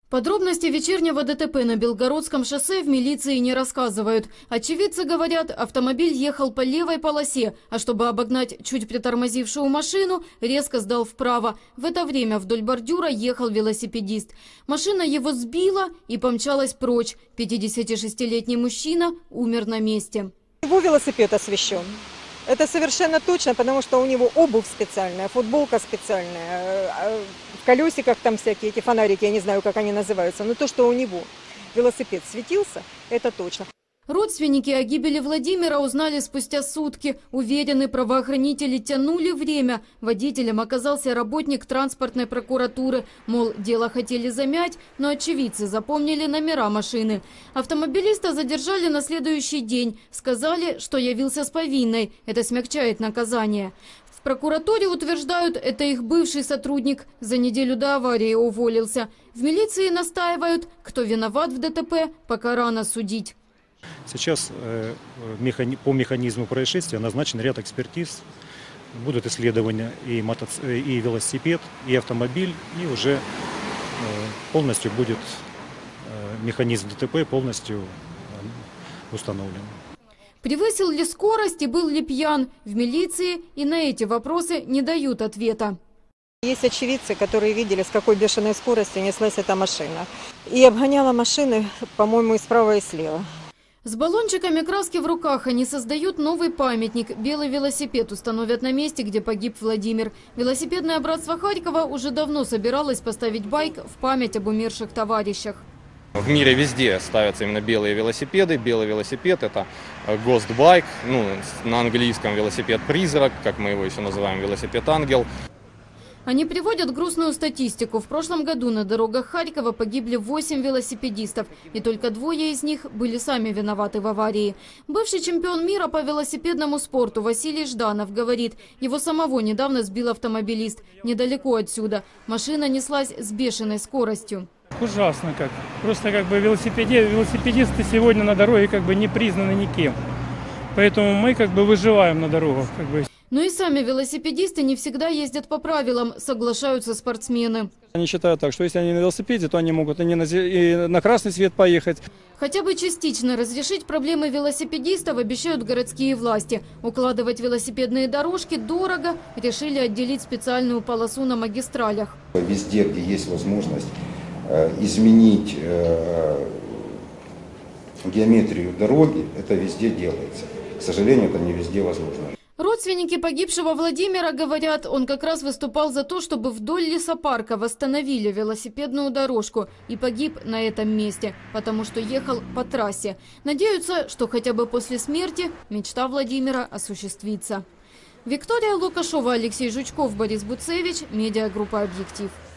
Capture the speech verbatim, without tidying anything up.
Подробности вечернего ДТП на Белгородском шоссе в милиции не рассказывают. Очевидцы говорят, автомобиль ехал по левой полосе, а чтобы обогнать чуть притормозившую машину, резко сдал вправо. В это время вдоль бордюра ехал велосипедист. Машина его сбила и помчалась прочь. пятидесятишестилетний мужчина умер на месте. Его велосипед освещен. Это совершенно точно, потому что у него обувь специальная, футболка специальная, в колесиках там всякие эти фонарики, я не знаю, как они называются, но то, что у него велосипед светился, это точно. Родственники о гибели Владимира узнали спустя сутки. Уверены, правоохранители тянули время. Водителем оказался работник транспортной прокуратуры. Мол, дело хотели замять, но очевидцы запомнили номера машины. Автомобилиста задержали на следующий день. Сказали, что явился с повинной. Это смягчает наказание. В прокуратуре утверждают, это их бывший сотрудник. За неделю до аварии уволился. В милиции настаивают, кто виноват в ДТП, пока рано судить. Сейчас по механизму происшествия назначен ряд экспертиз. Будут исследования и, мотоци... и велосипед, и автомобиль, и уже полностью будет механизм ДТП полностью установлен. Превысил ли скорость и был ли пьян? В милиции и на эти вопросы не дают ответа. Есть очевидцы, которые видели, с какой бешеной скоростью неслась эта машина. И обгоняла машины, по-моему, и справа, и слева. С баллончиками краски в руках они создают новый памятник. Белый велосипед установят на месте, где погиб Владимир. Велосипедное братство Харькова уже давно собиралось поставить байк в память об умерших товарищах. В мире везде ставятся именно белые велосипеды. Белый велосипед – это Ghost Bike, ну, на английском велосипед-призрак, как мы его еще называем, велосипед-ангел. Они приводят грустную статистику. В прошлом году на дорогах Харькова погибли восемь велосипедистов, и только двое из них были сами виноваты в аварии. Бывший чемпион мира по велосипедному спорту Василий Жданов говорит, его самого недавно сбил автомобилист недалеко отсюда. Машина неслась с бешеной скоростью. Ужасно как. Просто как бы велосипеди... велосипедисты сегодня на дороге как бы не признаны никем. Поэтому мы как бы выживаем на дорогах. Как бы. Но и сами велосипедисты не всегда ездят по правилам, соглашаются спортсмены. Они считают так, что если они на велосипеде, то они могут и на, и на красный свет поехать. Хотя бы частично разрешить проблемы велосипедистов обещают городские власти. Укладывать велосипедные дорожки дорого, решили отделить специальную полосу на магистралях. Везде, где есть возможность изменить геометрию дороги, это везде делается. К сожалению, это не везде возможно. Родственники погибшего Владимира говорят, он как раз выступал за то, чтобы вдоль лесопарка восстановили велосипедную дорожку и погиб на этом месте, потому что ехал по трассе. Надеются, что хотя бы после смерти мечта Владимира осуществится. Виктория Лукашова, Алексей Жучков, Борис Буцевич, медиагруппа «Объектив».